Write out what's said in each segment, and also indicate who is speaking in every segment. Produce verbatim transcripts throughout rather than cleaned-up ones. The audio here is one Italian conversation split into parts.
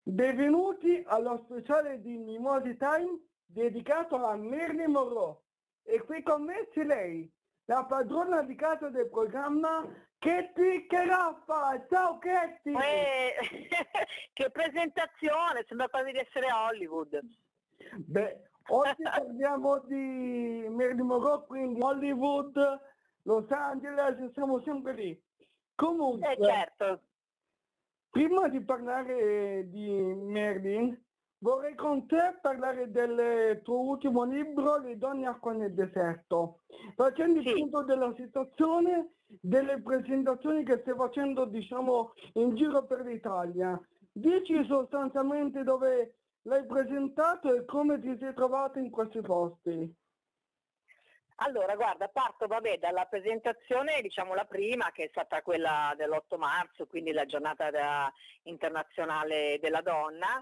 Speaker 1: Benvenuti allo speciale di Mimosi Time dedicato a Marilyn Monroe. E qui con me c'è lei, la padrona di casa del programma, Katie Caraffa. Ciao Katie!
Speaker 2: Eh, che presentazione, sembra quasi di essere a Hollywood.
Speaker 1: Beh, oggi parliamo di Marilyn Monroe, quindi Hollywood, Los Angeles, siamo sempre lì. Comunque,
Speaker 2: Eh certo.
Speaker 1: prima di parlare di Marilyn, vorrei con te parlare del tuo ultimo libro, Le donne acqua nel deserto, facendo il
Speaker 2: Sì.
Speaker 1: punto della situazione, delle presentazioni che stai facendo, diciamo, in giro per l'Italia. Dici sostanzialmente dove l'hai presentato e come ti sei trovato in questi posti.
Speaker 2: Allora, guarda, parto vabbè, dalla presentazione, diciamo la prima, che è stata quella dell'otto marzo, quindi la giornata da- internazionale della donna,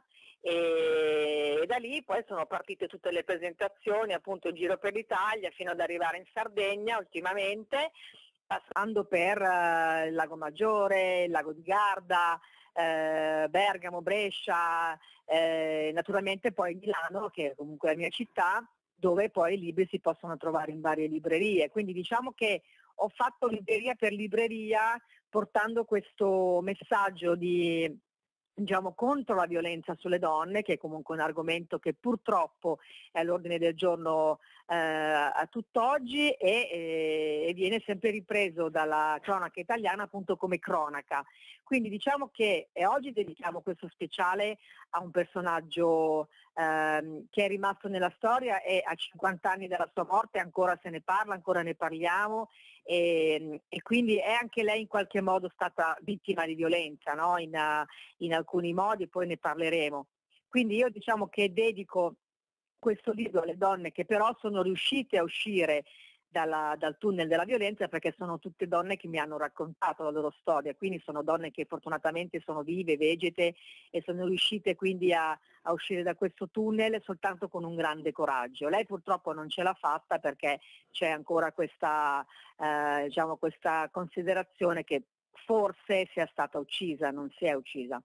Speaker 2: e, e da lì poi sono partite tutte le presentazioni appunto in giro per l'Italia fino ad arrivare in Sardegna ultimamente, passando per eh, il Lago Maggiore, il Lago di Garda, eh, Bergamo, Brescia, eh, naturalmente poi Milano, che è comunque la mia città, dove poi i libri si possono trovare in varie librerie. Quindi diciamo che ho fatto libreria per libreria portando questo messaggio di, diciamo, contro la violenza sulle donne, che è comunque un argomento che purtroppo è all'ordine del giorno eh, a tutt'oggi e, e, e viene sempre ripreso dalla cronaca italiana appunto come cronaca. Quindi diciamo che e oggi dedichiamo questo speciale a un personaggio ehm, che è rimasto nella storia e a cinquanta anni dalla sua morte ancora se ne parla, ancora ne parliamo e, e quindi è anche lei in qualche modo stata vittima di violenza, no? in, uh, in alcuni modi, poi ne parleremo. Quindi io diciamo che dedico questo libro alle donne che però sono riuscite a uscire dalla, dal tunnel della violenza, perché sono tutte donne che mi hanno raccontato la loro storia, quindi sono donne che fortunatamente sono vive, vegete e sono riuscite quindi a, a uscire da questo tunnel soltanto con un grande coraggio. Lei purtroppo non ce l'ha fatta perché c'è ancora questa, eh, diciamo, questa considerazione che forse sia stata uccisa, non si è uccisa.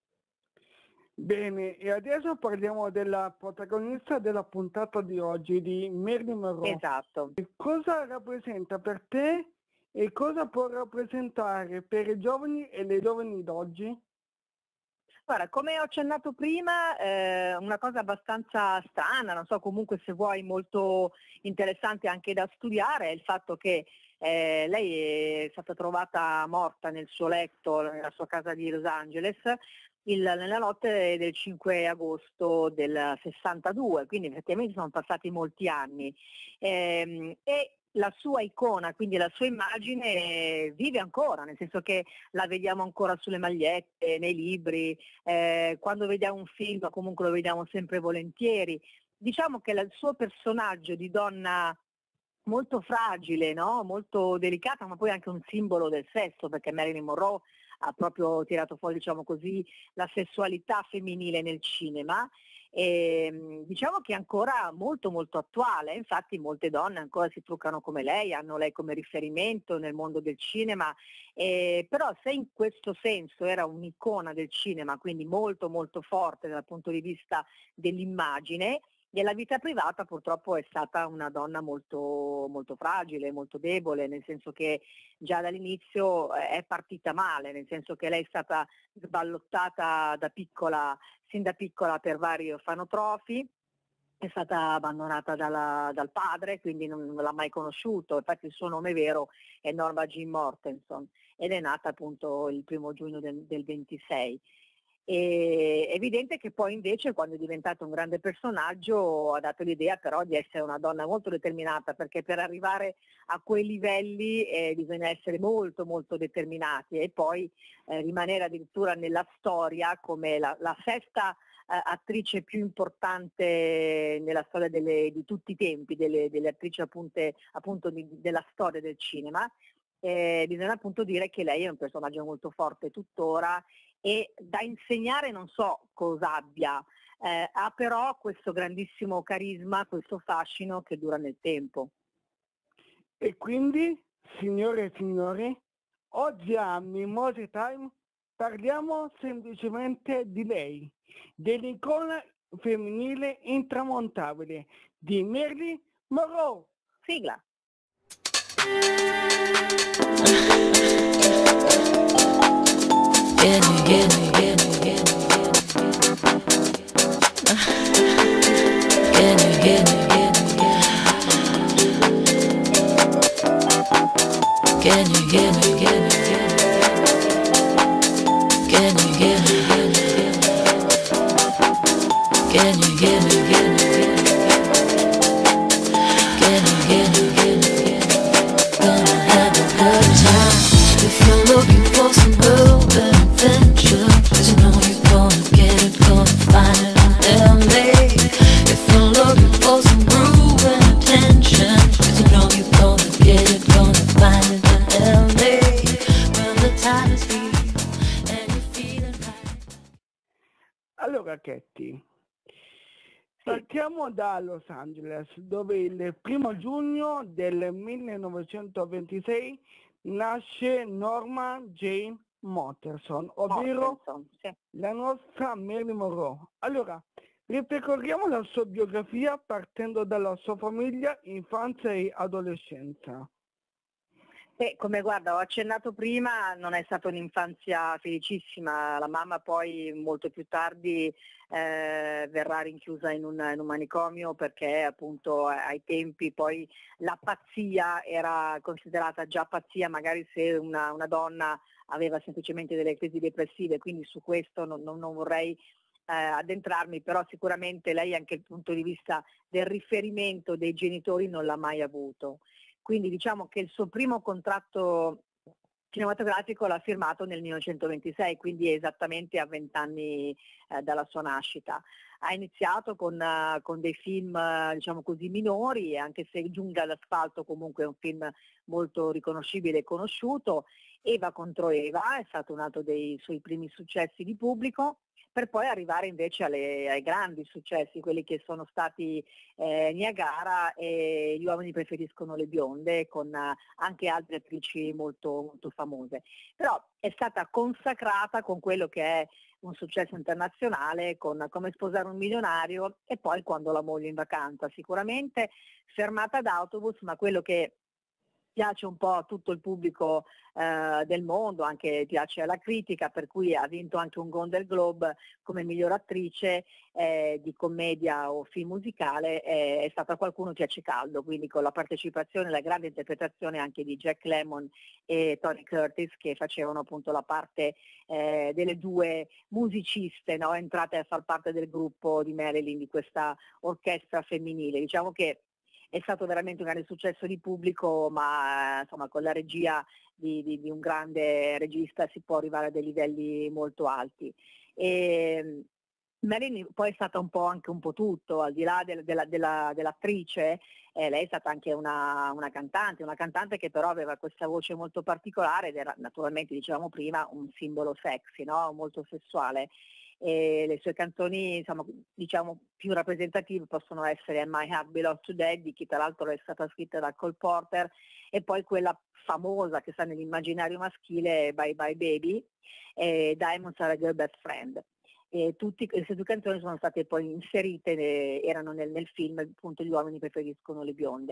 Speaker 1: Bene, e adesso parliamo della protagonista della puntata di oggi, di Marilyn Monroe.
Speaker 2: Esatto.
Speaker 1: Cosa rappresenta per te e cosa può rappresentare per i giovani e le giovani d'oggi?
Speaker 2: Guarda, come ho accennato prima, eh, una cosa abbastanza strana, non so, comunque se vuoi molto interessante anche da studiare, è il fatto che eh, lei è stata trovata morta nel suo letto, nella sua casa di Los Angeles, il- nella notte del cinque agosto del sessantadue, quindi effettivamente sono passati molti anni. Ehm, e la sua icona, quindi la sua immagine vive ancora, nel senso che la vediamo ancora sulle magliette, nei libri, eh, quando vediamo un film comunque lo vediamo sempre volentieri. Diciamo che la- il suo personaggio di donna molto fragile, no? Molto delicata, ma poi anche un simbolo del sesso, perché Marilyn Monroe ha proprio tirato fuori, diciamo così, la sessualità femminile nel cinema. E, mh, diciamo che è ancora molto molto attuale, infatti molte donne ancora si truccano come lei, hanno lei come riferimento nel mondo del cinema, eh, però se in questo senso era un'icona del cinema, quindi molto molto forte dal punto di vista dell'immagine, nella vita privata purtroppo è stata una donna molto, molto fragile, molto debole, nel senso che già dall'inizio eh, è partita male, nel senso che lei è stata sballottata da piccola, sin da piccola per vari orfanotrofi, è stata abbandonata dalla- dal padre, quindi non, non l'ha mai conosciuto, infatti il suo nome vero è Norma Jean Mortenson ed è nata appunto il primo giugno del, del ventisei. E è evidente che poi invece quando è diventato un grande personaggio ha dato l'idea però di essere una donna molto determinata, perché per arrivare a quei livelli eh, bisogna essere molto molto determinati e poi eh, rimanere addirittura nella storia come la, la sesta eh, attrice più importante nella storia delle- di tutti i tempi, delle, delle attrici appunte, appunto di- della storia del cinema. Eh, bisogna appunto dire che lei è un personaggio molto forte tuttora e da insegnare non so cosa abbia, eh, ha però questo grandissimo carisma, questo fascino che dura nel tempo.
Speaker 1: E quindi, signore e signori, oggi a Mimosi Time parliamo semplicemente di lei, dell'icona femminile intramontabile di Marilyn Monroe.
Speaker 2: Sigla.
Speaker 3: Get me, get me, get me, get me, get me, get me, get me, get me, get me, get me, get me, get me, get me, get me, get me, get me, get me, gonna have a good time. If you're looking for some urban adventure, 'cause you know you're gonna get it, gonna find it in L A. If you're looking for some groove and attention, 'cause you know you're gonna get it, gonna find it in L A. When the time is here and you're feeling right.
Speaker 1: Allora Ketty, partiamo da Los Angeles, dove il primo giugno del millenovecentoventisei nasce Norma Jane Motterson, ovvero
Speaker 2: Motterson, sì.
Speaker 1: la nostra Marilyn Monroe. Allora, ripercorriamo la sua biografia partendo dalla sua famiglia, infanzia e adolescenza.
Speaker 2: Beh, come guarda, ho accennato prima, non è stata un'infanzia felicissima, la mamma poi molto più tardi eh, verrà rinchiusa in un, in un manicomio perché appunto ai tempi poi la pazzia era considerata già pazzia magari se una, una donna aveva semplicemente delle crisi depressive, quindi su questo non, non, non vorrei eh, addentrarmi, però sicuramente lei anche dal punto di vista del riferimento dei genitori non l'ha mai avuto. Quindi diciamo che il suo primo contratto cinematografico l'ha firmato nel millenovecentoventisei, quindi esattamente a vent'anni eh, dalla sua nascita. Ha iniziato con, uh, con dei film uh, diciamo così minori, anche se Giungla all'asfalto comunque è un film molto riconoscibile e conosciuto. Eva contro Eva è stato un altro dei suoi primi successi di pubblico, per poi arrivare invece alle, ai grandi successi, quelli che sono stati eh, Niagara e Gli uomini preferiscono le bionde, con eh, anche altre attrici molto, molto famose. Però è stata consacrata con quello che è un successo internazionale, con Come sposare un milionario e poi Quando la moglie in vacanza, sicuramente Fermata d'autobus, ma quello che piace un po' a tutto il pubblico eh, del mondo, anche piace alla critica, per cui ha vinto anche un Golden Globe come miglior attrice eh, di commedia o film musicale, eh, è stata Qualcuno piace caldo, quindi con la partecipazione e la grande interpretazione anche di Jack Lemmon e Tony Curtis, che facevano appunto la parte eh, delle due musiciste, no? Entrate a far parte del gruppo di Marilyn, di questa orchestra femminile. Diciamo che è stato veramente un grande successo di pubblico, ma insomma con la regia di, di, di un grande regista si può arrivare a dei livelli molto alti. E Marilyn poi è stata un po' anche un po' tutto, al di là del, della, della, dell'attrice, eh, lei è stata anche una, una cantante, una cantante che però aveva questa voce molto particolare ed era naturalmente, dicevamo prima, un simbolo sexy, no? Molto sessuale. E le sue canzoni insomma, diciamo più rappresentative possono essere My Heart Belongs to Daddy, che tra l'altro è stata scritta da Cole Porter, e poi quella famosa che sta nell'immaginario maschile, Bye Bye Baby, e Diamonds Are a Girl Best Friend. E tutte queste due canzoni sono state poi inserite, eh, erano nel, nel film appunto Gli uomini preferiscono le bionde.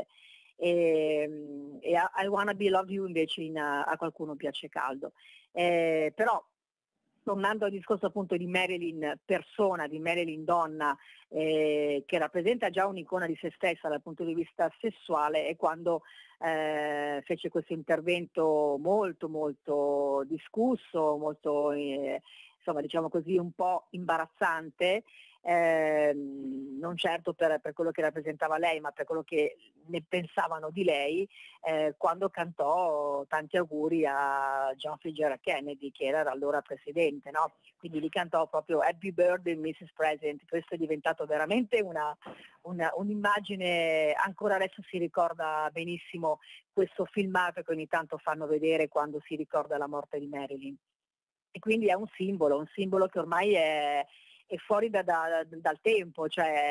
Speaker 2: E, e I Wanna Be Love You invece in, a, a Qualcuno piace caldo. Eh, però tornando al discorso appunto di Marilyn persona, di Marilyn donna, eh, che rappresenta già un'icona di se stessa dal punto di vista sessuale, è quando eh, fece questo intervento molto molto discusso, molto eh, insomma diciamo così un po' imbarazzante, eh, non certo per, per quello che rappresentava lei, ma per quello che ne pensavano di lei, eh, quando cantò tanti auguri a John Fitzgerald Kennedy, che era allora presidente, no? Quindi gli cantò proprio Happy Birthday missus President. Questo è diventato veramente una, una, un'immagine, ancora adesso si ricorda benissimo questo filmato che ogni tanto fanno vedere quando si ricorda la morte di Marilyn. E quindi è un simbolo, un simbolo che ormai è, è fuori da, da, dal tempo, cioè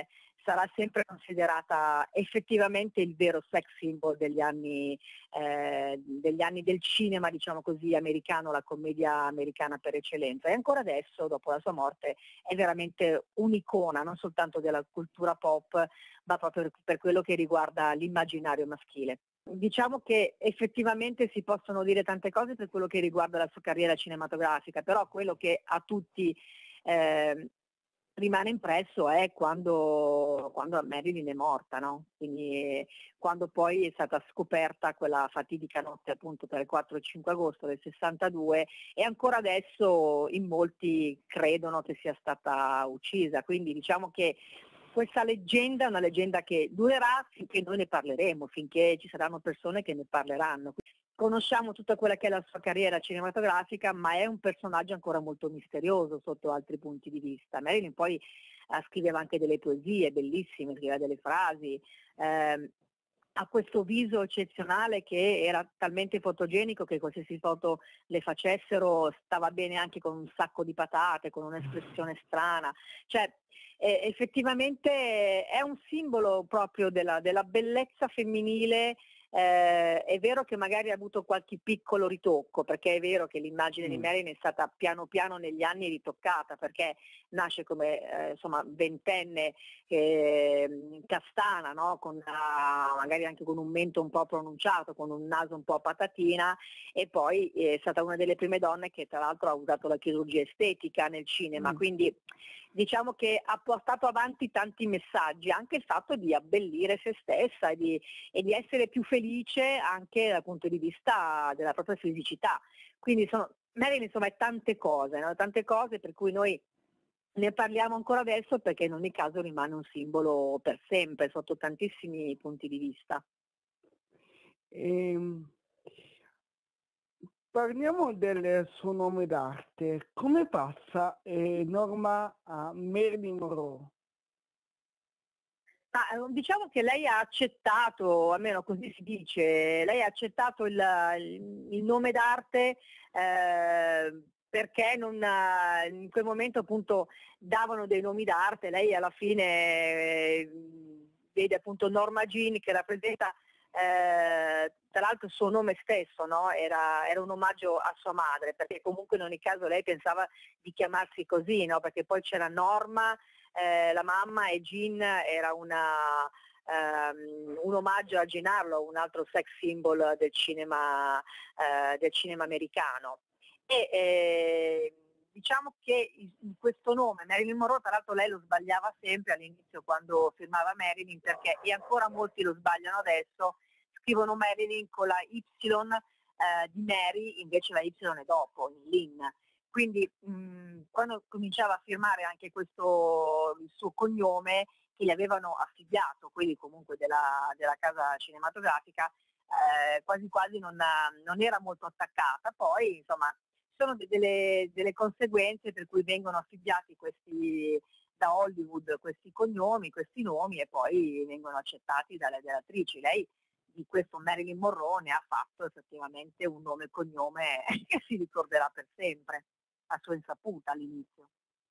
Speaker 2: sarà sempre considerata effettivamente il vero sex symbol degli anni, eh, degli anni del cinema, diciamo così, americano, la commedia americana per eccellenza. E ancora adesso, dopo la sua morte, è veramente un'icona, non soltanto della cultura pop, ma proprio per, per quello che riguarda l'immaginario maschile. Diciamo che effettivamente si possono dire tante cose per quello che riguarda la sua carriera cinematografica, però quello che a tutti eh, rimane impresso è quando, quando Marilyn è morta, no? Quindi eh, quando poi è stata scoperta quella fatidica notte appunto tra il quattro e il cinque agosto del sessantadue, e ancora adesso in molti credono che sia stata uccisa, quindi diciamo che questa leggenda è una leggenda che durerà finché noi ne parleremo, finché ci saranno persone che ne parleranno. Conosciamo tutta quella che è la sua carriera cinematografica, ma è un personaggio ancora molto misterioso sotto altri punti di vista. Marilyn poi eh, scriveva anche delle poesie bellissime, scriveva delle frasi, eh, ha questo viso eccezionale che era talmente fotogenico che qualsiasi foto le facessero stava bene anche con un sacco di patate, con un'espressione strana. Cioè, eh, effettivamente è un simbolo proprio della, della bellezza femminile. Eh, è vero che magari ha avuto qualche piccolo ritocco, perché è vero che l'immagine mm. di Marilyn è stata piano piano negli anni ritoccata, perché nasce come eh, insomma ventenne eh, castana, no? Con una, magari anche con un mento un po' pronunciato, con un naso un po' a patatina, e poi è stata una delle prime donne che tra l'altro ha usato la chirurgia estetica nel cinema, mm. quindi diciamo che ha portato avanti tanti messaggi, anche il fatto di abbellire se stessa e di, e di essere più felice anche dal punto di vista della propria fisicità. Quindi sono, Marilyn insomma è tante cose, no? Tante cose per cui noi ne parliamo ancora adesso, perché in ogni caso rimane un simbolo per sempre sotto tantissimi punti di vista.
Speaker 1: Ehm, parliamo del suo nome d'arte. Come passa eh, Norma a Marilyn Monroe?
Speaker 2: Ah, diciamo che lei ha accettato, almeno così si dice, lei ha accettato il, il, il nome d'arte eh, perché non, in quel momento appunto davano dei nomi d'arte. Lei alla fine eh, vede appunto Norma Jean che rappresenta eh, tra l'altro il suo nome stesso, no? era, era un omaggio a sua madre, perché comunque in ogni caso lei pensava di chiamarsi così, no? Perché poi c'era Norma, Eh, la mamma, e Jean era una, um, un omaggio a Jean Harlow, un altro sex symbol del cinema, uh, del cinema americano. E eh, diciamo che in questo nome, Marilyn Monroe, tra l'altro lei lo sbagliava sempre all'inizio quando firmava Marilyn, perché, e ancora molti lo sbagliano adesso, scrivono Marilyn con la Y eh, di Mary, invece la Y è dopo, in Lynn. Quindi mh, quando cominciava a firmare anche questo il suo cognome, che gli avevano affibbiato, quelli comunque della, della casa cinematografica, eh, quasi quasi non, non era molto attaccata. Poi insomma ci sono de- delle, delle conseguenze per cui vengono affibbiati questi da Hollywood questi cognomi, questi nomi, e poi vengono accettati dalle, dalle attrici. Lei di questo Marilyn Monroe ne ha fatto effettivamente un nome e cognome che si ricorderà per sempre, a sua insaputa all'inizio.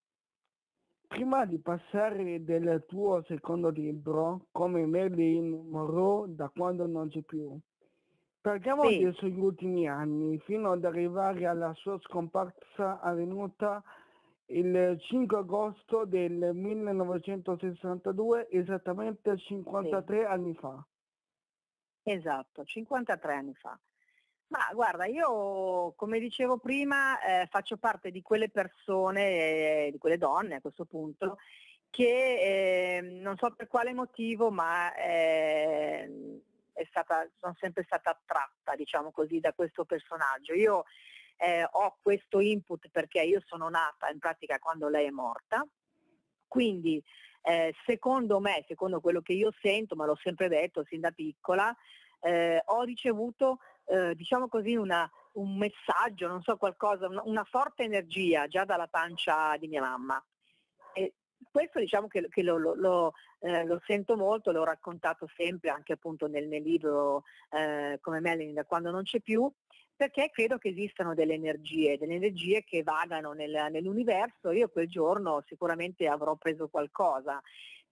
Speaker 1: Prima di passare del tuo secondo libro, come Marilyn Monroe da quando non c'è più, parliamo
Speaker 2: Sì.
Speaker 1: dei suoi ultimi anni, fino ad arrivare alla sua scomparsa avvenuta il cinque agosto del millenovecentosessantadue, esattamente cinquantatré sì. anni fa.
Speaker 2: Esatto, cinquantatré anni fa. Ma guarda, io come dicevo prima eh, faccio parte di quelle persone, eh, di quelle donne a questo punto, che eh, non so per quale motivo, ma eh, è stata, sono sempre stata attratta, diciamo così, da questo personaggio. Io eh, ho questo input perché io sono nata in pratica quando lei è morta, quindi eh, secondo me, secondo quello che io sento, ma l'ho sempre detto sin da piccola, eh, ho ricevuto Eh, diciamo così una, un messaggio, non so, qualcosa, una, una forte energia già dalla pancia di mia mamma. E questo diciamo che, che lo, lo, lo, eh, lo sento molto, l'ho raccontato sempre anche appunto nel, nel libro eh, come Marilyn da quando non c'è più, perché credo che esistano delle energie, delle energie che vagano nel, nell'universo. Io quel giorno sicuramente avrò preso qualcosa,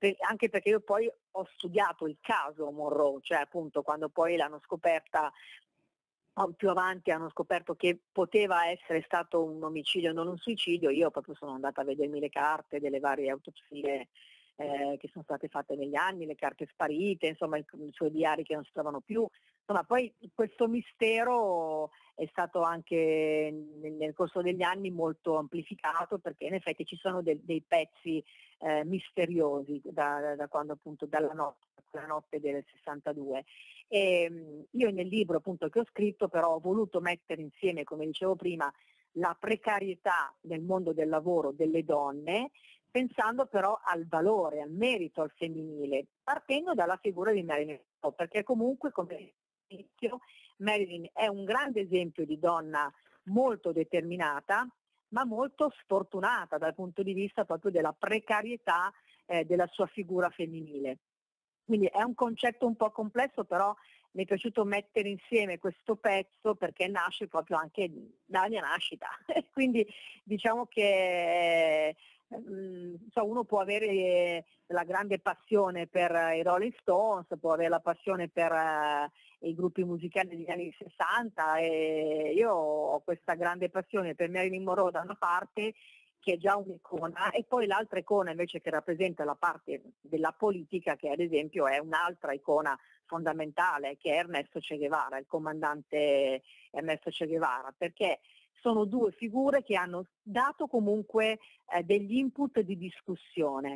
Speaker 2: per- anche perché io poi ho studiato il caso Monroe, cioè appunto quando poi l'hanno scoperta, o più avanti hanno scoperto che poteva essere stato un omicidio e non un suicidio, io proprio sono andata a vedermi le carte delle varie autopsie eh, che sono state fatte negli anni, le carte sparite, insomma i, i suoi diari che non si trovano più. Insomma, poi questo mistero è stato anche nel, nel corso degli anni molto amplificato, perché in effetti ci sono del- dei pezzi eh, misteriosi da, da- da quando appunto dalla notte, la notte del sessantadue. E, mh, io nel libro appunto che ho scritto però ho voluto mettere insieme, come dicevo prima, la precarietà nel mondo del lavoro delle donne, pensando però al valore, al merito, al femminile, partendo dalla figura di Marilyn Monroe, perché comunque, come inizio, Marilyn è un grande esempio di donna molto determinata, ma molto sfortunata dal punto di vista proprio della precarietà eh, della sua figura femminile. Quindi è un concetto un po' complesso, però mi è piaciuto mettere insieme questo pezzo perché nasce proprio anche dalla mia nascita. Quindi diciamo che mm, so, uno può avere eh, la grande passione per eh, i Rolling Stones, può avere la passione per eh, i gruppi musicali degli anni sessanta, e io ho questa grande passione per Marilyn Monroe da una parte, che è già un'icona, e poi l'altra icona invece che rappresenta la parte della politica, che ad esempio è un'altra icona fondamentale, che è Ernesto Che Guevara, il comandante Ernesto Che Guevara, perché sono due figure che hanno dato comunque eh, degli input di discussione.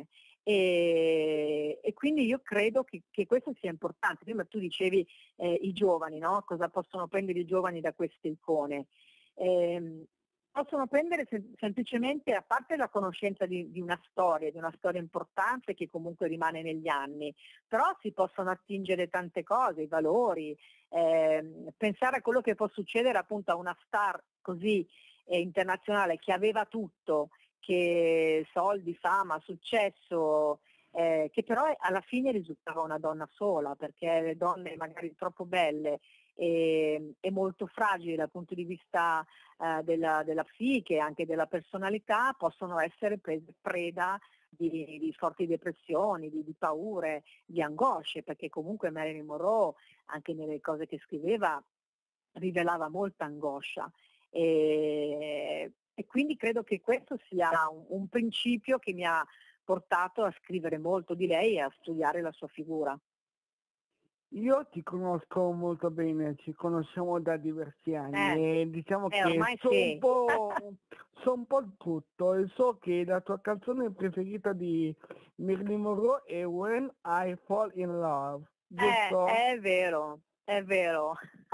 Speaker 2: E, e quindi io credo che, che questo sia importante. Prima tu dicevi eh, i giovani, no? Cosa possono prendere i giovani da queste icone? Ehm, possono prendere sem- semplicemente, a parte la conoscenza di, di una storia, di una storia importante che comunque rimane negli anni, però si possono attingere tante cose, i valori, ehm, pensare a quello che può succedere appunto a una star così eh, internazionale, che aveva tutto, che soldi, fama, successo, eh, che però alla fine risultava una donna sola, perché le donne magari troppo belle e, e molto fragili dal punto di vista eh, della, della psiche, anche della personalità, possono essere prese preda di, di forti depressioni, di, di paure, di angosce, perché comunque Marilyn Monroe, anche nelle cose che scriveva, rivelava molta angoscia. E, e quindi credo che questo sia un, un principio che mi ha portato a scrivere molto di lei e a studiare la sua figura.
Speaker 1: Io ti conosco molto bene, ci conosciamo da diversi anni
Speaker 2: Eh,
Speaker 1: e diciamo
Speaker 2: eh,
Speaker 1: che
Speaker 2: ormai
Speaker 1: so un
Speaker 2: sì.
Speaker 1: po', so un po' tutto e so che la tua canzone preferita di Marilyn Monroe è When I Fall in Love,
Speaker 2: Eh,
Speaker 1: giusto?
Speaker 2: è vero, è vero.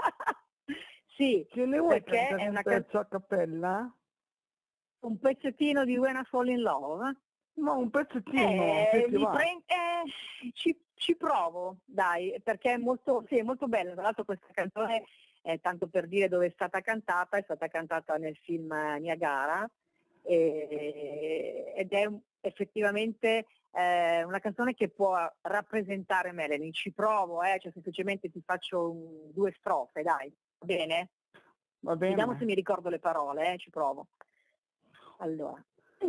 Speaker 2: Sì,
Speaker 1: Ce ne vuoi
Speaker 2: perché
Speaker 1: cantare
Speaker 2: è
Speaker 1: un
Speaker 2: una can-
Speaker 1: pezzo a cappella?
Speaker 2: un pezzettino di When I Fall in Love.
Speaker 1: No, un pezzettino, se
Speaker 2: Eh,
Speaker 1: ti
Speaker 2: mi
Speaker 1: va.
Speaker 2: pre- eh, ci, ci provo, dai, perché è molto, sì, è molto bella. Tra l'altro questa canzone, eh, tanto per dire dove è stata cantata, è stata cantata nel film eh, Niagara, e- ed è un- effettivamente eh, una canzone che può rappresentare Melanie. Ci provo, eh, cioè semplicemente ti faccio un- due strofe, dai, va bene?
Speaker 1: Va
Speaker 2: Vediamo se
Speaker 1: bene.
Speaker 2: mi ricordo le parole, eh, ci provo. Allora.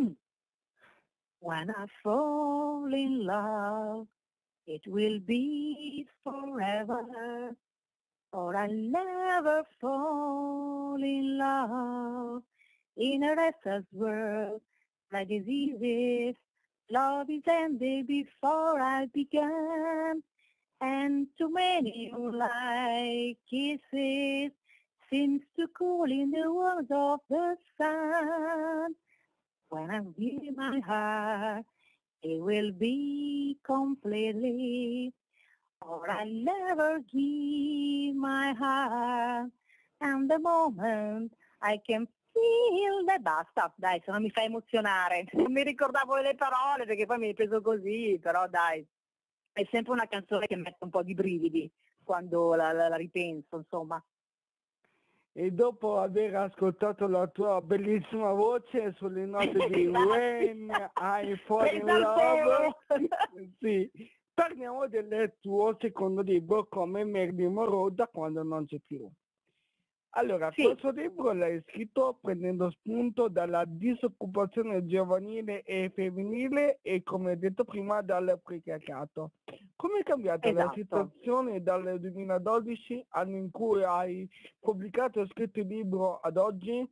Speaker 2: When I fall in love, it will be forever, or I'll never fall in love in a restless world like this easy. Love is ended before I began, and too many like kisses seems to cool in the warmth of the sun. When I give my heart, it will be completely, or I never give my heart. And the moment I can feel that, basta, dai, se non mi fai emozionare. Non mi ricordavo le parole perché poi mi hai preso così, però dai, è sempre una canzone che mette un po' di brividi quando la, la, la ripenso, insomma.
Speaker 1: E dopo aver ascoltato la tua bellissima voce sulle note di When I Fall in Love, sì, parliamo del tuo secondo libro, Come Marilyn Monroe da quando non c'è più. Allora,
Speaker 2: Sì,
Speaker 1: questo libro l'hai scritto prendendo spunto dalla disoccupazione giovanile e femminile e, come detto prima, dal precariato. Come è cambiata la
Speaker 2: esatto.
Speaker 1: situazione dal duemiladodici, anno in cui hai pubblicato e scritto il libro, ad oggi?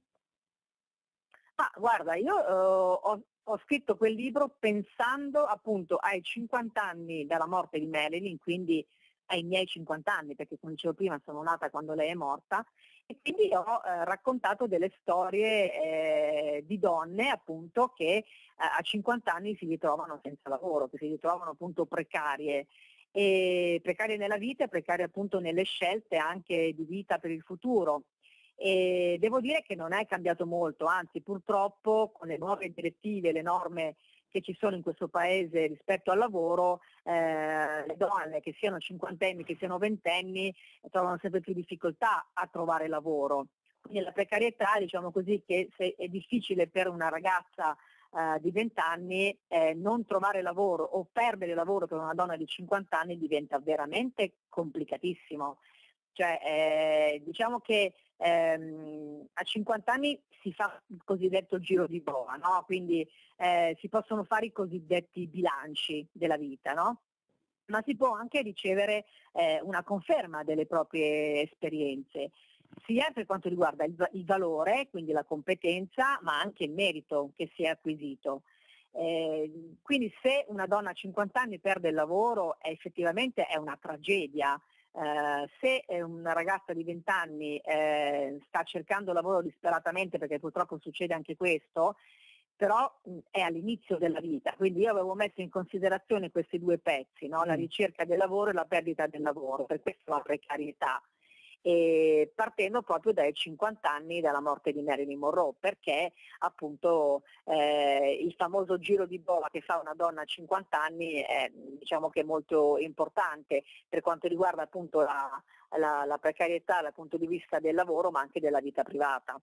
Speaker 2: Ma guarda, io eh, ho, ho scritto quel libro pensando appunto ai cinquanta anni dalla morte di Marilyn, quindi ai miei cinquanta anni, perché come dicevo prima sono nata quando lei è morta, e quindi ho eh, raccontato delle storie eh, di donne appunto che eh, a cinquanta anni si ritrovano senza lavoro, che si ritrovano appunto precarie, e precarie nella vita e precarie appunto nelle scelte anche di vita per il futuro. E devo dire che non è cambiato molto, anzi purtroppo con le nuove direttive, le norme che ci sono in questo paese rispetto al lavoro, eh, le donne che siano cinquantenni, che siano ventenni, trovano sempre più difficoltà a trovare lavoro. Quindi la precarietà, diciamo così, che se è difficile per una ragazza eh, di venti anni eh, non trovare lavoro o perdere lavoro per una donna di cinquanta anni diventa veramente complicatissimo. Cioè, eh, diciamo che ehm, a cinquanta anni si fa il cosiddetto giro di boa, no? Quindi eh, si possono fare i cosiddetti bilanci della vita, no? Ma si può anche ricevere eh, una conferma delle proprie esperienze, sia per quanto riguarda il, va- il valore, quindi la competenza, ma anche il merito che si è acquisito. Eh, quindi se una donna a cinquanta anni perde il lavoro, è effettivamente è una tragedia. Eh, se eh, una ragazza di venti anni eh, sta cercando lavoro disperatamente, perché purtroppo succede anche questo, però mh, è all'inizio della vita, quindi io avevo messo in considerazione questi due pezzi, no? La
Speaker 1: Mm.
Speaker 2: ricerca del lavoro e la perdita del lavoro, per questo la precarietà, e partendo proprio dai cinquanta anni dalla morte di Marilyn Monroe, perché appunto eh, il famoso giro di boa che fa una donna a cinquanta anni è, diciamo che è molto importante per quanto riguarda appunto la, la, la precarietà dal punto di vista del lavoro, ma anche della vita privata.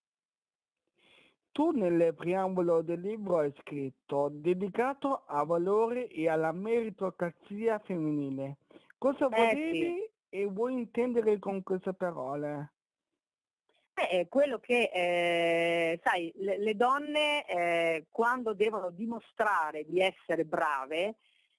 Speaker 1: Tu nel preambolo del libro hai scritto dedicato a valore e alla meritocrazia femminile. Cosa
Speaker 2: Eh sì.
Speaker 1: volevi e vuoi intendere con queste parole?
Speaker 2: Eh, È quello che, eh, sai, le, le donne eh, quando devono dimostrare di essere brave,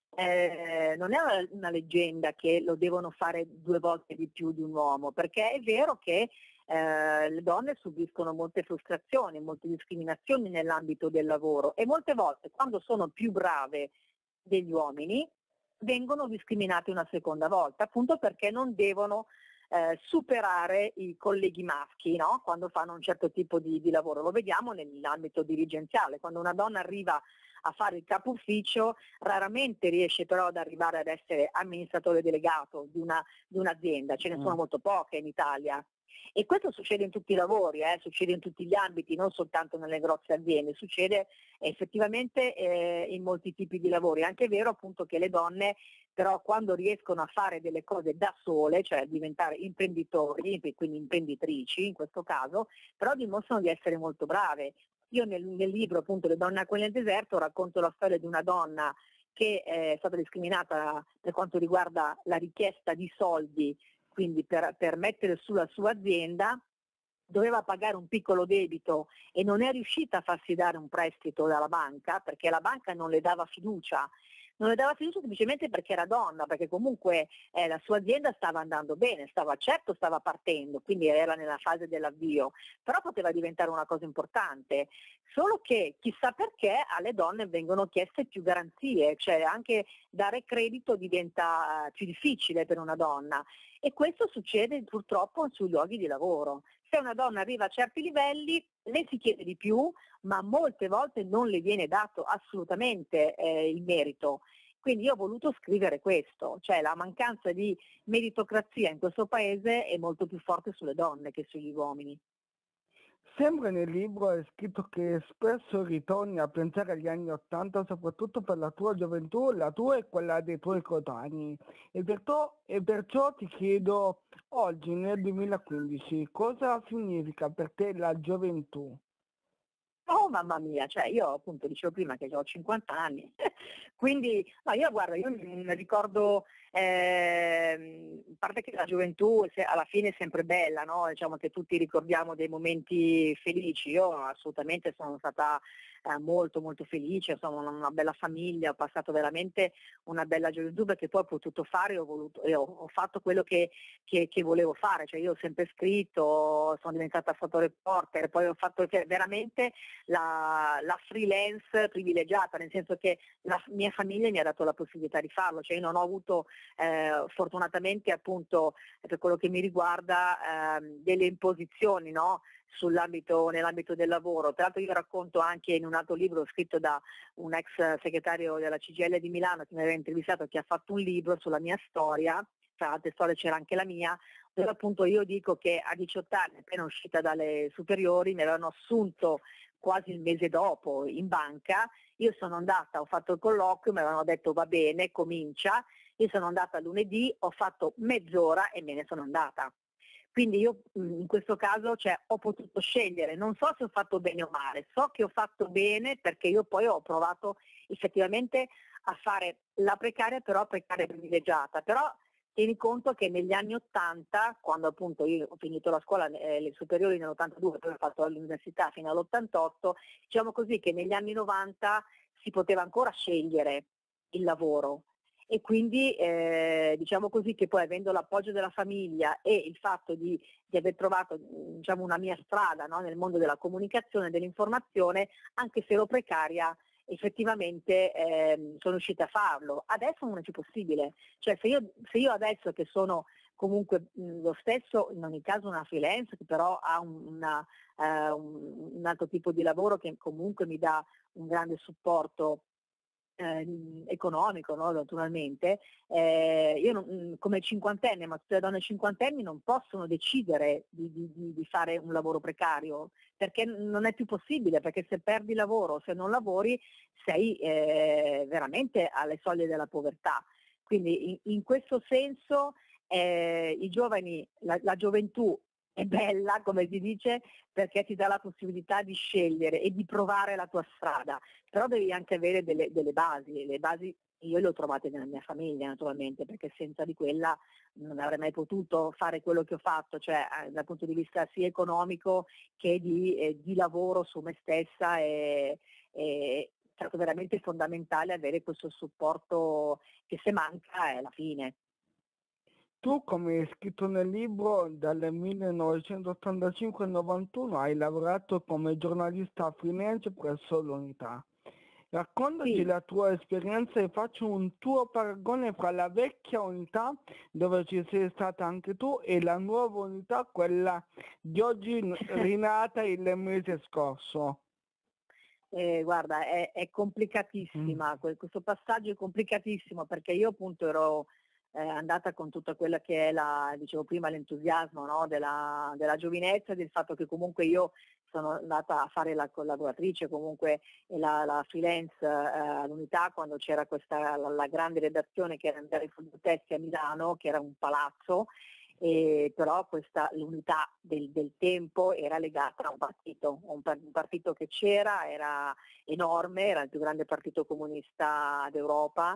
Speaker 2: eh, non è una, una leggenda che lo devono fare due volte di più di un uomo, perché è vero che eh, le donne subiscono molte frustrazioni, molte discriminazioni nell'ambito del lavoro e molte volte quando sono più brave degli uomini vengono discriminate una seconda volta, appunto perché non devono eh, superare i colleghi maschi, no? Quando fanno un certo tipo di, di lavoro. Lo vediamo nell'ambito dirigenziale, quando una donna arriva a fare il capo ufficio, raramente riesce però ad arrivare ad essere amministratore delegato di, una, di un'azienda, ce ne sono
Speaker 1: Mm.
Speaker 2: molto poche in Italia. E questo succede in tutti i lavori, eh, succede in tutti gli ambiti, non soltanto nelle grosse aziende, succede effettivamente eh, in molti tipi di lavori. È anche vero appunto che le donne però quando riescono a fare delle cose da sole, cioè a diventare imprenditori, quindi imprenditrici in questo caso, però dimostrano di essere molto brave. Io nel, nel libro appunto Le donne acque nel deserto racconto la storia di una donna che è stata discriminata per quanto riguarda la richiesta di soldi, quindi per, per mettere sulla sua azienda, doveva pagare un piccolo debito e non è riuscita a farsi dare un prestito dalla banca perché la banca non le dava fiducia. Non le dava fiducia semplicemente perché era donna, perché comunque eh, la sua azienda stava andando bene, stava, certo stava partendo, quindi era nella fase dell'avvio, però poteva diventare una cosa importante. Solo che chissà perché alle donne vengono chieste più garanzie, cioè anche dare credito diventa eh, più difficile per una donna e questo succede purtroppo sui luoghi di lavoro. Se una donna arriva a certi livelli le si chiede di più, ma molte volte non le viene dato assolutamente eh, il merito. Quindi io ho voluto scrivere questo, cioè la mancanza di meritocrazia in questo paese è molto più forte sulle donne che sugli uomini.
Speaker 1: Sempre nel libro è scritto che spesso ritorni a pensare agli anni Ottanta, soprattutto per la tua gioventù, la tua e quella dei tuoi coetanei. E perciò, e perciò ti chiedo, oggi nel duemilaquindici, cosa significa per te la gioventù?
Speaker 2: Oh mamma mia, cioè io appunto dicevo prima che ho cinquanta anni, Quindi, no, io guarda, io mi ricordo, eh, a parte che la gioventù alla fine è sempre bella, no? Diciamo che tutti ricordiamo dei momenti felici, io assolutamente sono stata eh, molto molto felice, insomma una, una bella famiglia, ho passato veramente una bella gioventù perché poi ho potuto fare, ho, voluto, e ho, ho fatto quello che, che, che volevo fare, cioè io ho sempre scritto, sono diventata fotoreporter, poi ho fatto veramente la, la freelance privilegiata, nel senso che la mia famiglia mi ha dato la possibilità di farlo, cioè io non ho avuto eh, fortunatamente appunto per quello che mi riguarda eh, delle imposizioni, no? Sull'ambito, nell'ambito del lavoro. Tra l'altro io racconto anche in un altro libro scritto da un ex segretario della C G I L di Milano che mi aveva intervistato, che ha fatto un libro sulla mia storia, tra altre storie c'era anche la mia, dove appunto io dico che a diciotto anni, appena uscita dalle superiori, mi avevano assunto quasi il mese dopo in banca, io sono andata, ho fatto il colloquio, mi avevano detto va bene, comincia, io sono andata lunedì, ho fatto mezz'ora e me ne sono andata. Quindi io in questo caso cioè, ho potuto scegliere, non so se ho fatto bene o male, so che ho fatto bene perché io poi ho provato effettivamente a fare la precaria, però precaria privilegiata, però tieni conto che negli anni ottanta, quando appunto io ho finito la scuola, eh, le superiori nell'ottantadue, poi ho fatto l'università fino all'ottantotto, diciamo così che negli anni novanta si poteva ancora scegliere il lavoro. E quindi eh, diciamo così che poi avendo l'appoggio della famiglia e il fatto di, di aver trovato diciamo, una mia strada, no, nel mondo della comunicazione e dell'informazione, anche se ero precaria, effettivamente eh, sono riuscita a farlo. Adesso non è più possibile, cioè se io, se io adesso che sono comunque mh, lo stesso, in ogni caso una freelance che però ha un, una, eh, un, un altro tipo di lavoro che comunque mi dà un grande supporto Eh, economico, no? Naturalmente, eh, io non, come cinquantenne, ma tutte le donne cinquantenni non possono decidere di, di, di fare un lavoro precario, perché non è più possibile, perché se perdi lavoro, se non lavori, sei eh, veramente alle soglie della povertà. Quindi in, in questo senso eh, i giovani, la, la gioventù è bella, come si dice, perché ti dà la possibilità di scegliere e di provare la tua strada, però devi anche avere delle, delle basi, le basi io le ho trovate nella mia famiglia naturalmente, perché senza di quella non avrei mai potuto fare quello che ho fatto, cioè eh, dal punto di vista sia economico che di, eh, di lavoro su me stessa, e, e è stato veramente fondamentale avere questo supporto che se manca è la fine.
Speaker 1: Tu, come hai scritto nel libro, dal millenovecentottantacinque al novantuno hai lavorato come giornalista freelance presso l'Unità. Raccontaci
Speaker 2: Sì.
Speaker 1: la tua esperienza e faccio un tuo paragone fra la vecchia Unità, dove ci sei stata anche tu, e la nuova Unità, quella di oggi rinata il mese scorso.
Speaker 2: Eh, guarda, è, è complicatissima, mm. questo passaggio è complicatissimo perché io appunto ero eh, andata con tutta quella che è la, dicevo prima, l'entusiasmo, no? della, della giovinezza, del fatto che comunque io sono andata a fare la collaboratrice comunque e la, la freelance eh, all'Unità quando c'era questa la, la grande redazione che era in Via Fulguteschi a Milano, che era un palazzo. E però questa, l'unità del, del tempo era legata a un partito, un, un partito che c'era, era enorme, era il più grande partito comunista d'Europa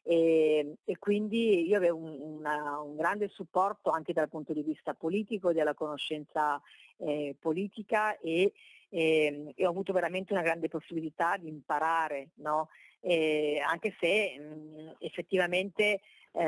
Speaker 2: e, e quindi io avevo un, una, un grande supporto anche dal punto di vista politico, della conoscenza eh, politica e, e, e ho avuto veramente una grande possibilità di imparare, no? E anche se mh, effettivamente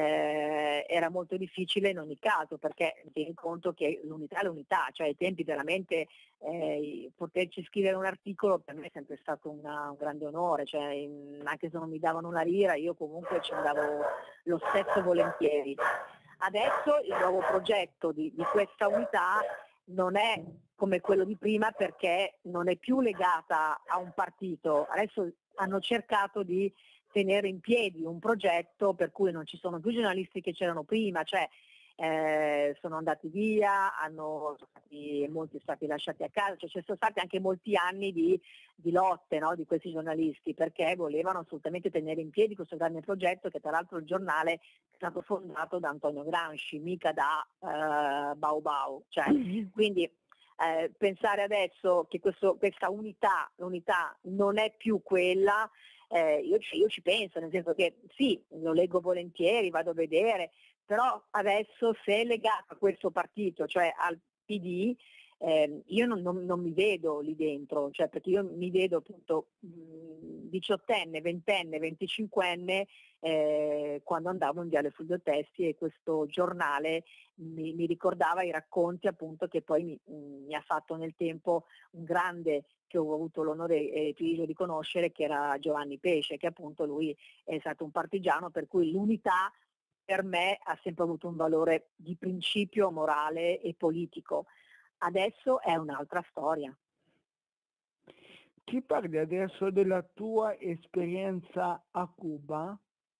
Speaker 2: Eh, era molto difficile in ogni caso, perché tieni conto che l'unità è l'unità, cioè ai tempi veramente eh, poterci scrivere un articolo per me è sempre stato una, un grande onore, cioè, in, anche se non mi davano una lira io comunque ci andavo lo stesso volentieri. Adesso il nuovo progetto di, di questa unità non è come quello di prima perché non è più legata a un partito, adesso hanno cercato di tenere in piedi un progetto per cui non ci sono più giornalisti che c'erano prima, cioè eh, sono andati via, hanno stati, molti stati lasciati a casa, cioè ci sono stati anche molti anni di, di lotte, no, di questi giornalisti perché volevano assolutamente tenere in piedi questo grande progetto che tra l'altro il giornale è stato fondato da Antonio Gramsci, mica da eh, Bau Bau, cioè, quindi eh, pensare adesso che questo, questa unità, l'unità non è più quella, eh, io, ci, io ci penso, nel senso che sì, lo leggo volentieri, vado a vedere, però adesso se è legato a questo partito, cioè al P D, eh, io non, non, non mi vedo lì dentro, cioè perché io mi vedo appunto mh, diciottenne, ventenne, venticinquenne eh, quando andavo in Viale Fulvio Testi e questo giornale mi, mi ricordava i racconti appunto che poi mi, mi ha fatto nel tempo un grande che ho avuto l'onore e il privilegio di conoscere, che era Giovanni Pesce, che appunto lui è stato un partigiano, per cui l'unità per me ha sempre avuto un valore di principio morale e politico. Adesso è un'altra storia.
Speaker 1: Ti parli adesso della tua esperienza a Cuba?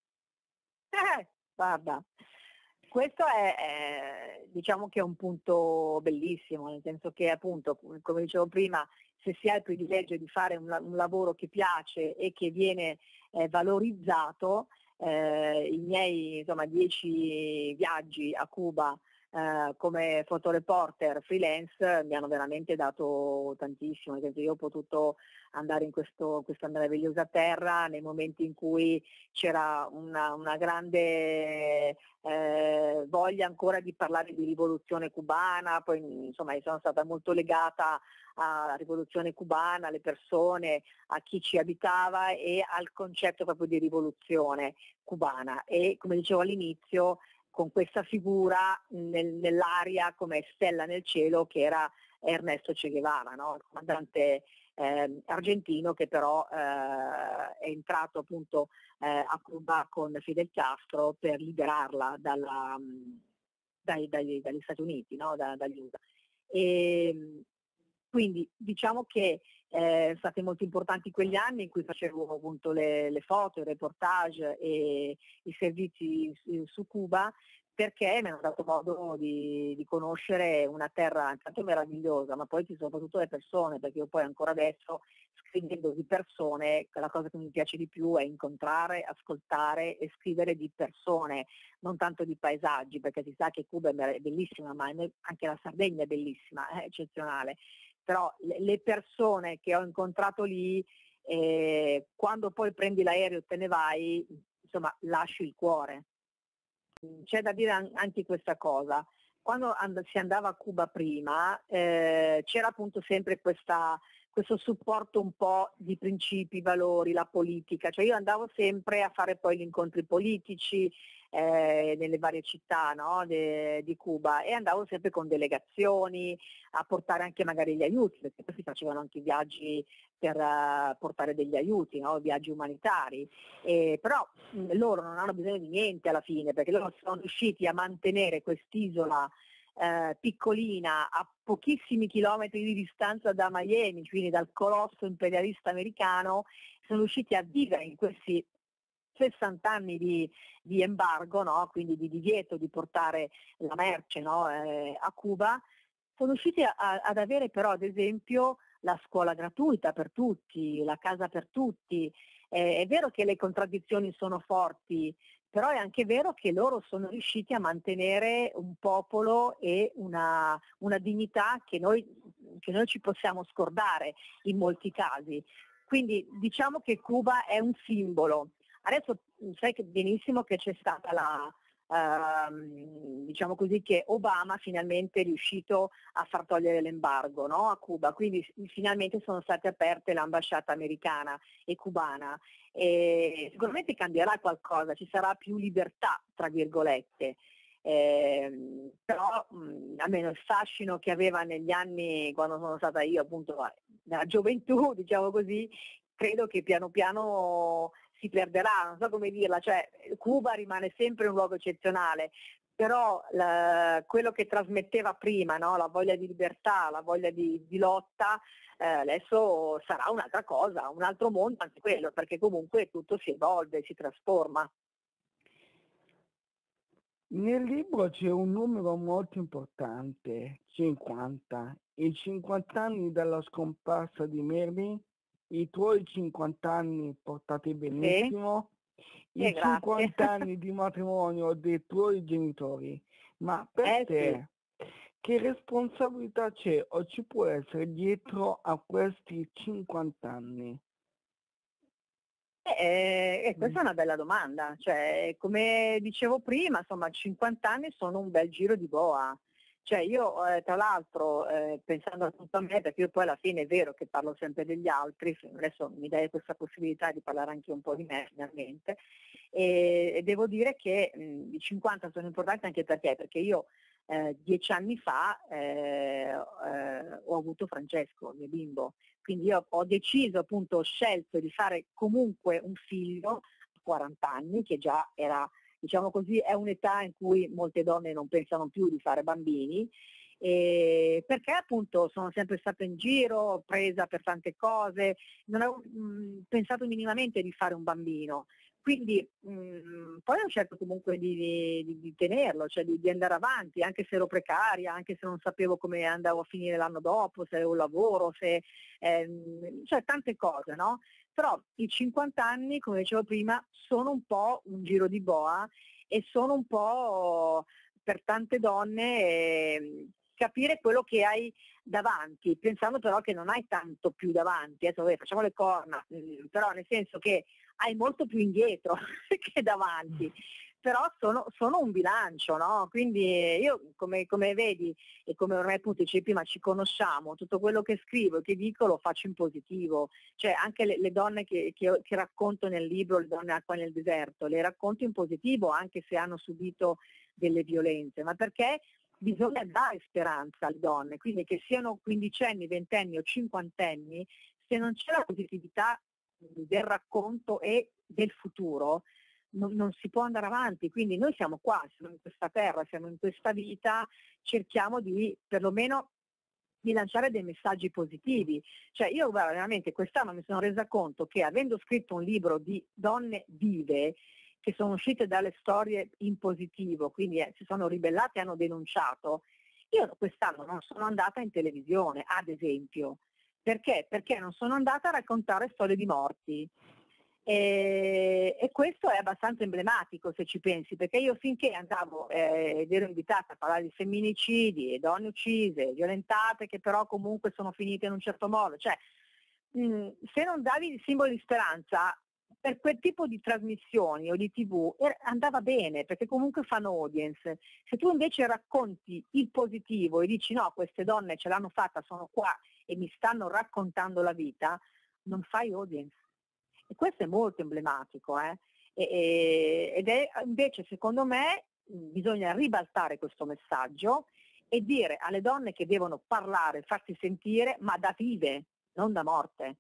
Speaker 2: Eh, guarda, questo è, è, diciamo che è un punto bellissimo, nel senso che appunto, come dicevo prima, se si ha il privilegio di fare un, un lavoro che piace e che viene eh, valorizzato, eh, i miei insomma dieci viaggi a Cuba eh, come fotoreporter freelance mi hanno veramente dato tantissimo, nel senso io ho potuto andare in questo, questa meravigliosa terra nei momenti in cui c'era una, una grande eh, voglia ancora di parlare di rivoluzione cubana, poi insomma sono stata molto legata alla rivoluzione cubana, alle persone, a chi ci abitava e al concetto proprio di rivoluzione cubana e come dicevo all'inizio con questa figura nel, nell'aria come stella nel cielo che era Ernesto Che Guevara, no? Il comandante eh, argentino che però eh, è entrato appunto eh, a Cuba con Fidel Castro per liberarla dalla, dai, dai, dagli Stati Uniti, no? da, dagli U S A. E, quindi diciamo che eh, sono stati molto importanti quegli anni in cui facevo appunto le, le foto, i reportage e i servizi su, su Cuba, perché mi hanno dato modo di, di conoscere una terra intanto meravigliosa, ma poi soprattutto le persone, perché io poi ancora adesso scrivendo di persone, la cosa che mi piace di più è incontrare, ascoltare e scrivere di persone, non tanto di paesaggi, perché si sa che Cuba è bellissima, ma anche la Sardegna è bellissima, è eccezionale. Però le persone che ho incontrato lì, eh, quando poi prendi l'aereo e te ne vai, insomma lasci il cuore. C'è da dire anche questa cosa. Quando and- si andava a Cuba prima eh, c'era appunto sempre questa, questo supporto un po' di principi, valori, la politica. Cioè io andavo sempre a fare poi gli incontri politici eh, nelle varie città, no? De, di Cuba e andavo sempre con delegazioni a portare anche magari gli aiuti, perché poi si facevano anche viaggi per uh, portare degli aiuti, no? Viaggi umanitari. Eh, però mh, loro non hanno bisogno di niente alla fine, perché loro sono riusciti a mantenere quest'isola eh, piccolina a pochissimi chilometri di distanza da Miami, quindi dal colosso imperialista americano, sono riusciti a vivere in questi sessanta anni di, di embargo, no? Quindi di divieto di portare la merce, no? eh, a Cuba, sono riusciti a, a, ad avere però ad esempio la scuola gratuita per tutti, la casa per tutti. Eh, è vero che le contraddizioni sono forti, però è anche vero che loro sono riusciti a mantenere un popolo e una, una dignità che noi, che noi ci possiamo scordare in molti casi. Quindi diciamo che Cuba è un simbolo. Adesso sai che benissimo che c'è stata la, Uh, diciamo così, che Obama finalmente è riuscito a far togliere l'embargo, no? A Cuba, quindi finalmente sono state aperte l'ambasciata americana e cubana e sicuramente cambierà qualcosa, ci sarà più libertà tra virgolette, eh, però mh, almeno il fascino che aveva negli anni quando sono stata io appunto nella gioventù, diciamo così, credo che piano piano si perderà, non so come dirla, cioè Cuba rimane sempre un luogo eccezionale, però la, quello che trasmetteva prima, no? La voglia di libertà, la voglia di, di lotta, eh, adesso sarà un'altra cosa, un altro mondo anche quello, perché comunque tutto si evolve, si trasforma.
Speaker 1: Nel libro c'è un numero molto importante, cinquanta, i cinquanta anni dalla scomparsa di Merlin, i tuoi cinquanta anni portati benissimo,
Speaker 2: sì.
Speaker 1: i
Speaker 2: eh,
Speaker 1: cinquanta anni di matrimonio dei tuoi genitori, ma per
Speaker 2: eh,
Speaker 1: te
Speaker 2: sì.
Speaker 1: che responsabilità c'è o ci può essere dietro a questi cinquanta anni?
Speaker 2: Eh, e questa è una bella domanda, cioè come dicevo prima, insomma cinquanta anni sono un bel giro di boa, cioè io eh, tra l'altro eh, pensando appunto a me, perché io poi alla fine è vero che parlo sempre degli altri, adesso mi dai questa possibilità di parlare anche un po' di me finalmente, e, e devo dire che mh, i cinquanta sono importanti anche perché, perché io eh, dieci anni fa eh, eh, ho avuto Francesco, il mio bimbo. Quindi io ho deciso, appunto, ho scelto di fare comunque un figlio a quaranta anni, che già era, diciamo così, è un'età in cui molte donne non pensano più di fare bambini, e perché appunto sono sempre stata in giro, presa per tante cose, non avevo mh, pensato minimamente di fare un bambino. Quindi mh, poi ho scelto comunque di, di, di tenerlo, cioè di, di andare avanti, anche se ero precaria, anche se non sapevo come andavo a finire l'anno dopo, se avevo un lavoro, se, ehm, cioè tante cose, no? Però i cinquanta anni, come dicevo prima, sono un po' un giro di boa e sono un po' per tante donne eh, capire quello che hai davanti, pensando però che non hai tanto più davanti, adesso vabbè, facciamo le corna, mh, però nel senso che hai molto più indietro che davanti, però sono, sono un bilancio, no? Quindi io come, come vedi e come ormai appunto dicevi prima ci conosciamo, tutto quello che scrivo e che dico lo faccio in positivo, cioè anche le, le donne che, che, che racconto nel libro, le donne acqua nel deserto, le racconto in positivo anche se hanno subito delle violenze, ma perché bisogna dare speranza alle donne, quindi che siano quindicenni, ventenni o cinquantenni, se non c'è la positività del racconto e del futuro non, non si può andare avanti, quindi noi siamo qua, siamo in questa terra, siamo in questa vita, cerchiamo di perlomeno di lanciare dei messaggi positivi, cioè io guarda, veramente quest'anno mi sono resa conto che avendo scritto un libro di donne vive che sono uscite dalle storie in positivo, quindi eh, si sono ribellate e hanno denunciato, io quest'anno non sono andata in televisione, ad esempio. Perché? Perché non sono andata a raccontare storie di morti. E, e questo è abbastanza emblematico se ci pensi, perché io finché andavo eh, ed ero invitata a parlare di femminicidi, donne uccise, violentate che però comunque sono finite in un certo modo, cioè mh, se non davi il simbolo di speranza per quel tipo di trasmissioni o di tivù andava bene perché comunque fanno audience. Se tu invece racconti il positivo e dici no, queste donne ce l'hanno fatta, sono qua e mi stanno raccontando la vita, non fai audience. E questo è molto emblematico. Eh? E, e, ed è invece secondo me bisogna ribaltare questo messaggio e dire alle donne che devono parlare, farsi sentire, ma da vive, non da morte.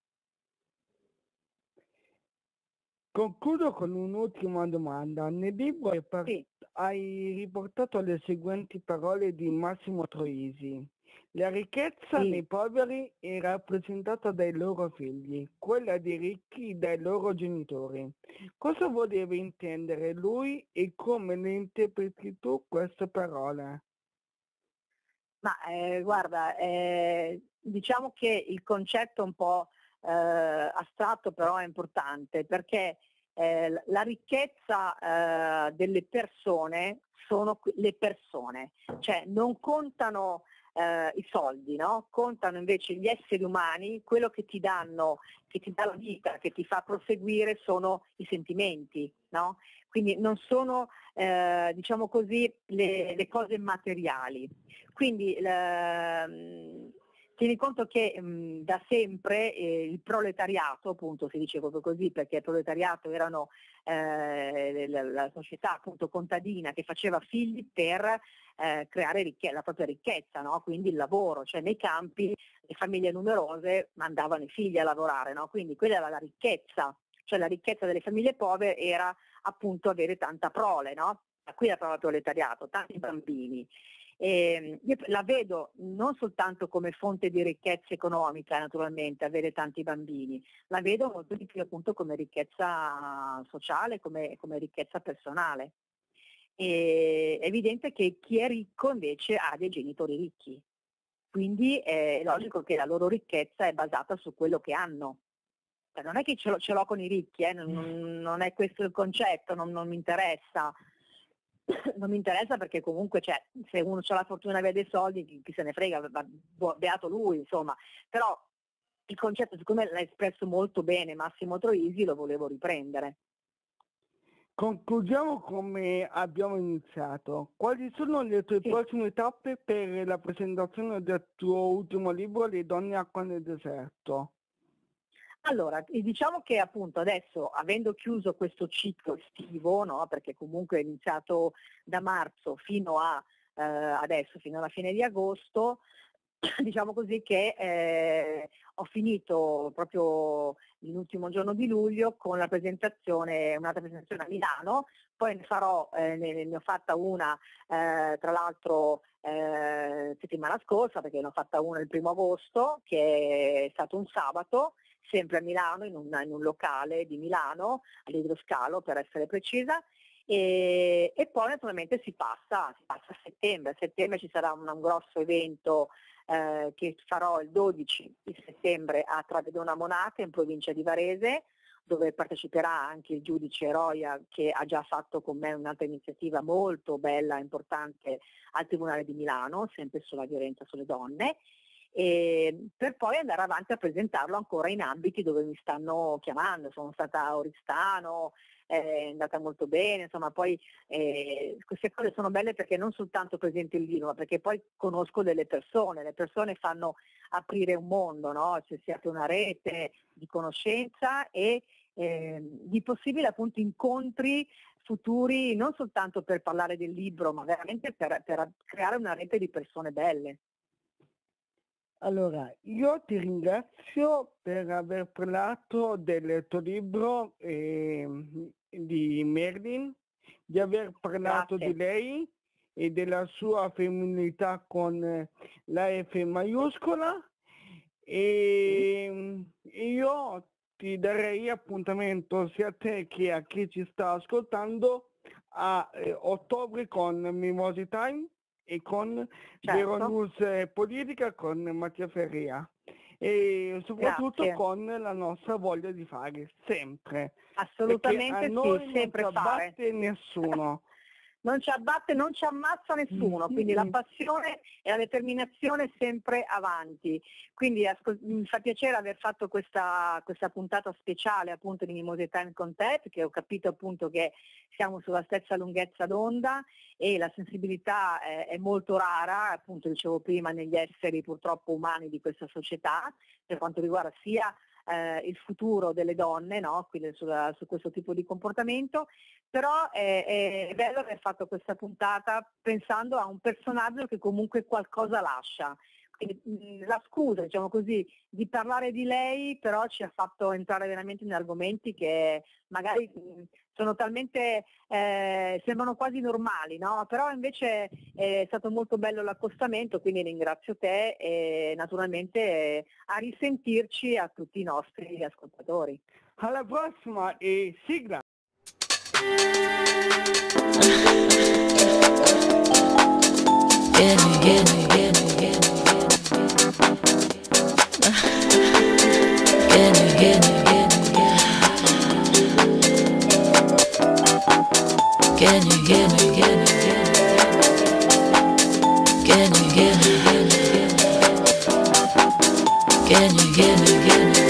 Speaker 1: Concludo con un'ultima domanda. Nel libro hai, par-
Speaker 2: Sì.
Speaker 1: hai riportato le seguenti parole di Massimo Troisi. La ricchezza
Speaker 2: Sì.
Speaker 1: nei poveri è rappresentata dai loro figli, quella dei ricchi dai loro genitori. Cosa voleva intendere lui e come le interpreti tu queste parole?
Speaker 2: Ma eh, guarda, eh, diciamo che il concetto è un po' eh, astratto però è importante perché eh, la ricchezza eh, delle persone sono le persone, cioè non contano eh, i soldi, no? Contano invece gli esseri umani, quello che ti danno, che ti dà la vita, che ti fa proseguire sono i sentimenti, no? Quindi non sono eh, diciamo così le, le cose materiali. Quindi ehm, tieni conto che mh, da sempre eh, il proletariato, appunto si dice proprio così perché il proletariato erano eh, la, la società appunto contadina che faceva figli per eh, creare ricche- la propria ricchezza, no? Quindi il lavoro, cioè nei campi le famiglie numerose mandavano i figli a lavorare, no? Quindi quella era la ricchezza, cioè la ricchezza delle famiglie povere era appunto avere tanta prole, no? Da qui la parola proletariato, tanti bambini. E io la vedo non soltanto come fonte di ricchezza economica, naturalmente, avere tanti bambini, la vedo molto di più appunto come ricchezza sociale, come, come ricchezza personale. E è evidente che chi è ricco invece ha dei genitori ricchi, quindi è logico che la loro ricchezza è basata su quello che hanno. Non è che ce l'ho, ce l'ho con i ricchi, eh, non, non è questo il concetto, non, non mi interessa. Non mi interessa perché comunque cioè, se uno ha la fortuna di avere dei soldi, chi, chi se ne frega, beato lui, insomma. Però il concetto, siccome l'ha espresso molto bene Massimo Troisi, lo volevo riprendere.
Speaker 1: Concludiamo come abbiamo iniziato. Quali sono le tue
Speaker 2: Sì.
Speaker 1: prossime tappe per la presentazione del tuo ultimo libro, Le donne acqua nel deserto?
Speaker 2: Allora, diciamo che appunto adesso, avendo chiuso questo ciclo estivo, no, perché comunque è iniziato da marzo fino a eh, adesso, fino alla fine di agosto, diciamo così che eh, ho finito proprio l'ultimo giorno di luglio con la presentazione, un'altra presentazione a Milano, poi ne farò, eh, ne, ne ho fatta una eh, tra l'altro eh, settimana scorsa, perché ne ho fatta una il primo agosto, che è stato un sabato, sempre a Milano, in un, in un locale di Milano, all'Idroscalo per essere precisa, e, e poi naturalmente si passa, si passa a settembre. A settembre ci sarà un, un grosso evento eh, che farò il dodici di settembre a Travedona Monate, in provincia di Varese, dove parteciperà anche il giudice Roia, che ha già fatto con me un'altra iniziativa molto bella, importante al Tribunale di Milano, sempre sulla violenza sulle donne, e per poi andare avanti a presentarlo ancora in ambiti dove mi stanno chiamando. Sono stata a Oristano, è andata molto bene, insomma poi eh, queste cose sono belle perché non soltanto presento il libro, ma perché poi conosco delle persone, le persone fanno aprire un mondo, no? Cioè, si apre una rete di conoscenza e eh, di possibili appunto incontri futuri, non soltanto per parlare del libro, ma veramente per, per creare una rete di persone belle.
Speaker 1: Allora, io ti ringrazio per aver parlato del tuo libro eh, di Merlin, di aver parlato
Speaker 2: Grazie.
Speaker 1: di lei e della sua femminilità con la F maiuscola, e io ti darei appuntamento sia a te che a chi ci sta ascoltando a eh, ottobre con Mimosi Time e con Vero
Speaker 2: Certo.
Speaker 1: News Politica con Mattia Ferria, e soprattutto
Speaker 2: Grazie.
Speaker 1: con la nostra voglia di fare sempre,
Speaker 2: Assolutamente
Speaker 1: perché a
Speaker 2: sì,
Speaker 1: noi
Speaker 2: sempre
Speaker 1: non ci
Speaker 2: fare.
Speaker 1: abbatte nessuno.
Speaker 2: Non ci abbatte, non ci ammazza nessuno, quindi la passione e la determinazione sempre avanti. Quindi ascol- mi fa piacere aver fatto questa, questa puntata speciale appunto di Mimosi Time con te, perché ho capito appunto che siamo sulla stessa lunghezza d'onda e la sensibilità è, è molto rara, appunto dicevo prima, negli esseri purtroppo umani di questa società, per quanto riguarda sia eh, il futuro delle donne, no? Quindi sulla, su questo tipo di comportamento. Però è, è bello aver fatto questa puntata pensando a un personaggio che comunque qualcosa lascia. Quindi, mh, la scusa, diciamo così, di parlare di lei però ci ha fatto entrare veramente in argomenti che magari mh, sono talmente, eh, sembrano quasi normali, no? Però invece è stato molto bello l'accostamento, quindi ringrazio te e naturalmente eh, a risentirci a tutti i nostri ascoltatori.
Speaker 1: Alla prossima e sigla!
Speaker 3: Get me, get me, get me, get me, get me, get me, get me, get me, get me, get me, get me, get me, get me, get me, get me,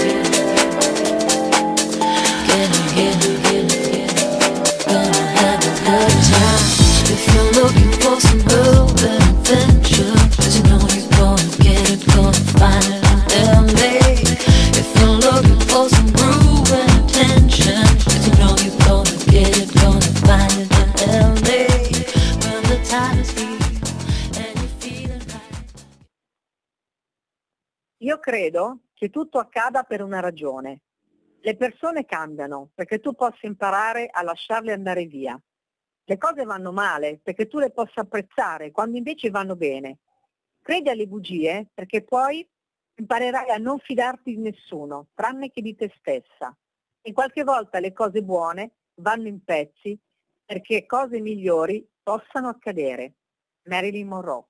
Speaker 3: get me, get me, gonna have a good time. If you're looking for some urban adventure, 'cause you know you're gonna get it, gonna find it in L A. If you're looking for some groove and attention, 'cause you know you're gonna get it, gonna find it in L A. When the time is here and you're feeling right.
Speaker 2: Io credo che tutto accada per una ragione. Le persone cambiano perché tu possa imparare a lasciarle andare via. Le cose vanno male perché tu le possa apprezzare quando invece vanno bene. Credi alle bugie perché poi imparerai a non fidarti di nessuno, tranne che di te stessa. E qualche volta le cose buone vanno in pezzi perché cose migliori possano accadere. Marilyn Monroe.